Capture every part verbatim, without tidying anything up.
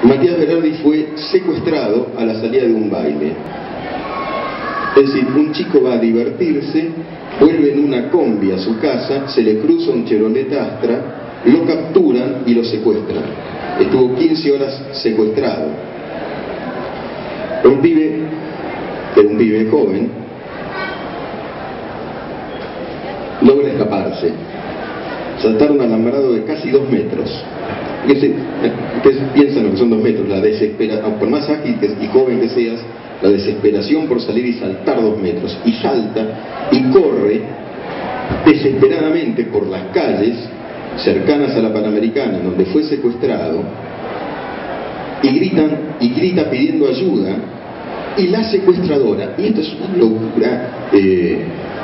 Matías Berardi fue secuestrado a la salida de un baile. Es decir, un chico va a divertirse, vuelve en una combi a su casa, se le cruza un Chevrolet Astra, lo capturan y lo secuestran. Estuvo quince horas secuestrado. Un pibe, era un pibe joven, logra escaparse. Saltaron un alambrado de casi dos metros. Ustedes piensan lo que son dos metros, la desesperación, por más ágil y joven que seas, la desesperación por salir y saltar dos metros. Y salta y corre desesperadamente por las calles cercanas a la Panamericana, donde fue secuestrado, y gritan y grita pidiendo ayuda, y la secuestradora, y esto es una locura, eh,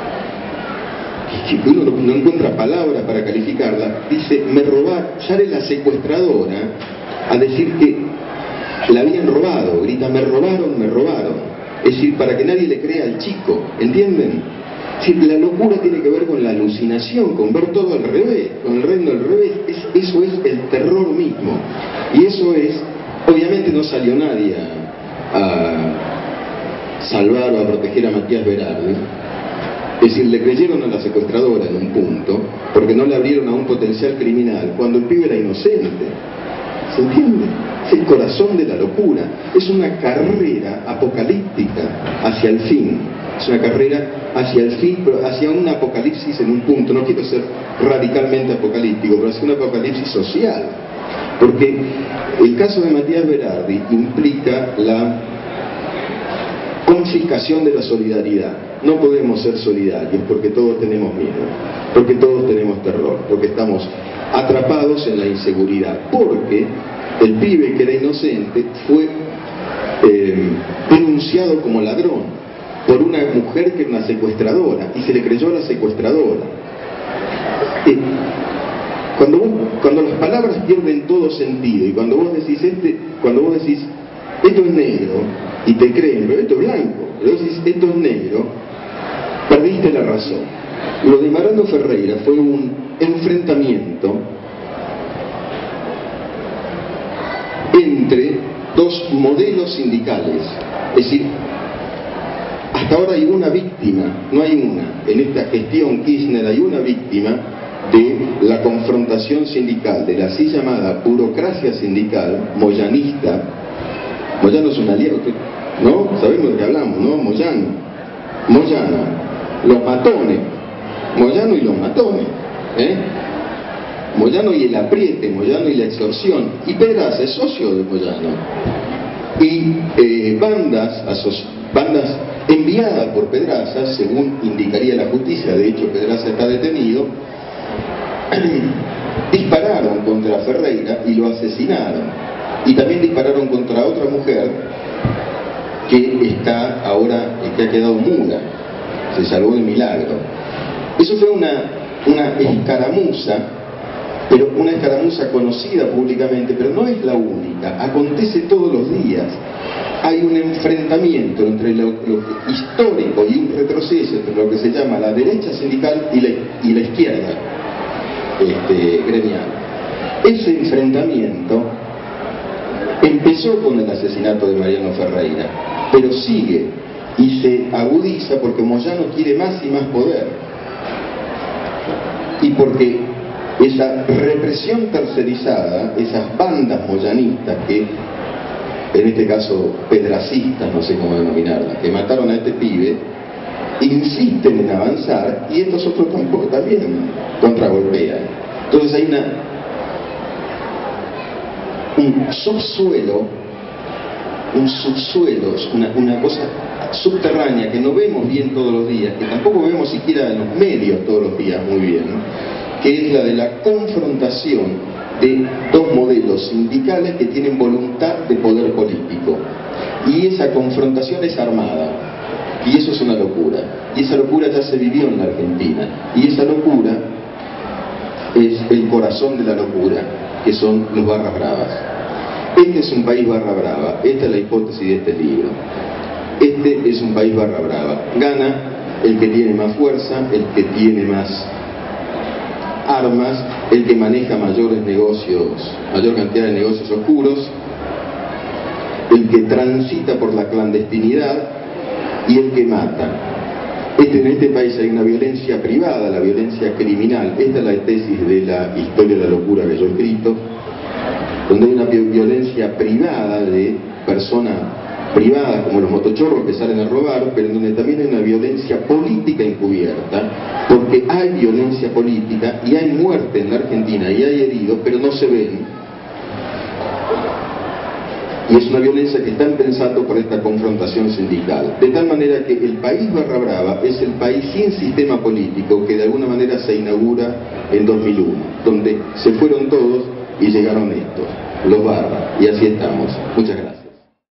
que uno no encuentra palabras para calificarla, dice, me robaron, sale la secuestradora a decir que la habían robado, grita, me robaron, me robaron. Es decir, para que nadie le crea al chico, ¿entienden? Es decir, la locura tiene que ver con la alucinación, con ver todo al revés, con el reino al revés, es, eso es el terror mismo. Y eso es, obviamente no salió nadie a, a salvar o a proteger a Matías Berardi. Es decir, le creyeron a la secuestradora en un punto, porque no le abrieron a un potencial criminal, cuando el pibe era inocente. ¿Se entiende? Es el corazón de la locura. Es una carrera apocalíptica hacia el fin. Es una carrera hacia el fin, pero hacia un apocalipsis en un punto. No quiero ser radicalmente apocalíptico, pero hacia un apocalipsis social. Porque el caso de Matías Berardi implica la confiscación de la solidaridad. No podemos ser solidarios porque todos tenemos miedo, porque todos tenemos terror, porque estamos atrapados en la inseguridad, porque el pibe que era inocente fue eh, denunciado como ladrón por una mujer que era una secuestradora y se le creyó a la secuestradora. Eh, cuando, vos, cuando las palabras pierden todo sentido y cuando vos decís este, cuando vos decís esto es negro y te creen, pero esto es blanco, pero vos decís esto es negro, perdiste la razón. Lo de Mariano Ferreira fue un enfrentamiento entre dos modelos sindicales. Es decir, hasta ahora hay una víctima, no hay una. En esta gestión Kirchner hay una víctima de la confrontación sindical, de la así llamada burocracia sindical moyanista. Moyano es un aliado, ¿no? Sabemos de qué hablamos, ¿no? Moyano, Moyano, los matones, Moyano y los matones, ¿eh? Moyano y el apriete, Moyano y la extorsión, y Pedraza es socio de Moyano, y eh, bandas, bandas enviadas por Pedraza, según indicaría la justicia, de hecho Pedraza está detenido, dispararon contra Ferreira y lo asesinaron. Y también dispararon contra otra mujer que está ahora, que ha quedado muda, se salvó de milagro. Eso fue una, una escaramuza, pero una escaramuza conocida públicamente, pero no es la única, acontece todos los días. Hay un enfrentamiento entre lo, lo histórico y un retroceso entre lo que se llama la derecha sindical y la, y la izquierda este, gremial. Ese enfrentamiento empezó con el asesinato de Mariano Ferreira, pero sigue y se agudiza porque Moyano quiere más y más poder. Y porque esa represión tercerizada, esas bandas moyanistas que, en este caso pedracistas, no sé cómo denominarlas, que mataron a este pibe, insisten en avanzar y estos otros tampoco también contragolpean. Entonces hay una un subsuelo, un subsuelo, una, una cosa subterránea que no vemos bien todos los días, que tampoco vemos siquiera en los medios todos los días muy bien, ¿no? Que es la de la confrontación de dos modelos sindicales que tienen voluntad de poder político. Y esa confrontación es armada, y eso es una locura, y esa locura ya se vivió en la Argentina, y esa locura es el corazón de la locura, que son los barras bravas. Este es un país barra brava, esta es la hipótesis de este libro. Este es un país barra brava. Gana el que tiene más fuerza, el que tiene más armas, el que maneja mayores negocios, mayor cantidad de negocios oscuros, que transita por la clandestinidad y el que mata. Este, en este país hay una violencia privada, la violencia criminal. Esta es la tesis de la historia de la locura que yo he escrito, donde hay una violencia privada de personas privadas como los motochorros que salen a robar, pero donde también hay una violencia política encubierta, porque hay violencia política y hay muerte en la Argentina y hay heridos, pero no se ven. Y es una violencia que están pensando por esta confrontación sindical. De tal manera que el país Barra Brava es el país sin sistema político que de alguna manera se inaugura en dos mil uno, donde se fueron todos y llegaron estos, los Barra, y así estamos. Muchas gracias.